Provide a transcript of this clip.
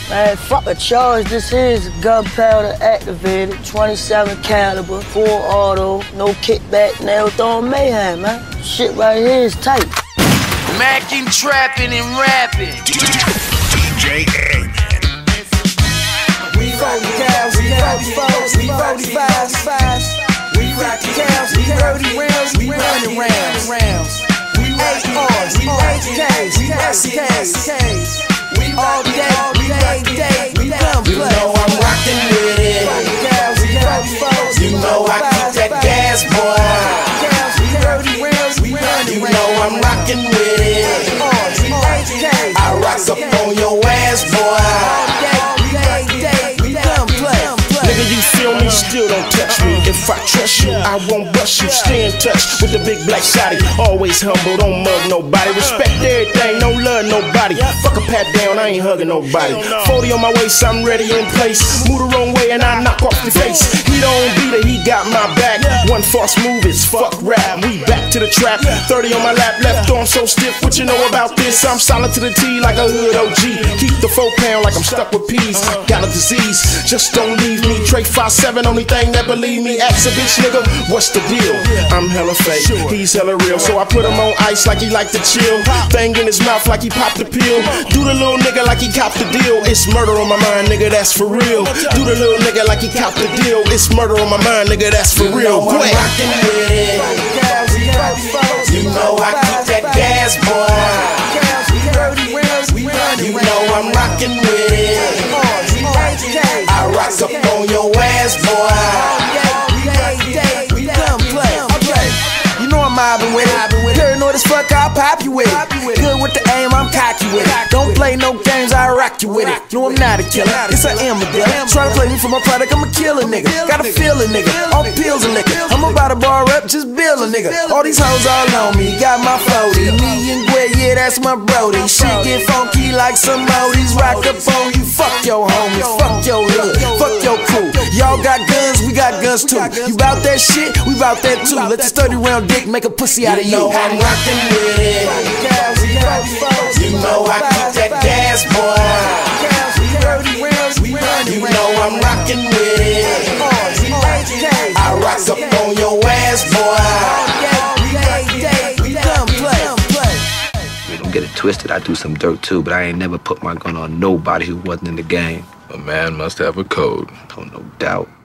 Man, fuck a charge. This here is gunpowder activated, 27 caliber, full auto, no kickback, nail throwing mayhem, man. Shit right here is tight. Mackin', trapping, and rapping. DJ A. We roll the cows, we roll the foes, we roll the fives. We rock the cows, we roll the rounds, we run the rounds. We rock the R's, we rock the K's, we rock the K's. We all day, we come play. You know I'm rockin' with it. You know I keep that gas, boy. You know I'm rockin' with it. I rock up on your ass, boy. Nigga, you feel me? Still don't touch me. If I trust you, I won't bust you. Stay in touch with the big black shotty. Always humble, don't mug nobody. Respect everything, don't love nobody. Fuck a pat down, I ain't hugging nobody. 40 on my waist, I'm ready in place. Move the wrong way and I knock off the face. He don't beat it, he got my back. One false move is fuck rap. We back to the trap. 30 on my lap, left arm so stiff. What you know about this? I'm solid to the T like a hood OG. Keep the 4 pound like I'm stuck with peas. Got a disease, just don't leave me. Trey 5'7", only thing that believe me. Ask a bitch nigga, what's the deal? I'm hella fake, he's hella real. So I put him on ice like he like to chill. Thing in his mouth like he popped the pill. Do the little nigga like he copped the deal. It's murder on my mind, nigga, that's for real. Do the little nigga like he copped the deal. It's murder on my mind, nigga, that's for real. I'm rockin' with it. You know I keep that gas, boy. You know I'm rockin' with it. I rock up on your ass, boy. You know I'm mobbing with it. Paranoid as fuck, I'll pop you with it. Good with the aim, I'm cocky with it. Don't play no games, I rock you with it. No, I'm not a killer, it's an armadillo. Try to play me for my product, I'm a killer nigga. Gotta feel a nigga, all pills and liquor. I'm about to bar up, just bill a nigga. All these hoes all on me, got my floaty. Me and Gwen, yeah, that's my brody. Shit get funky like some oldies. Rock up on you, fuck your homies, fuck your hood, fuck your crew. Y'all got guns, we got guns too. You bout that shit, we bout that too. Let the 30-round dick make a pussy out of you. You know I'm rockin' with it. You know I keep that gas, boy. You know I'm rockin' with it. I rock up on your ass, boy. Don't get it twisted, I do some dirt too, but I ain't never put my gun on nobody who wasn't in the game. A man must have a code. Oh, no doubt.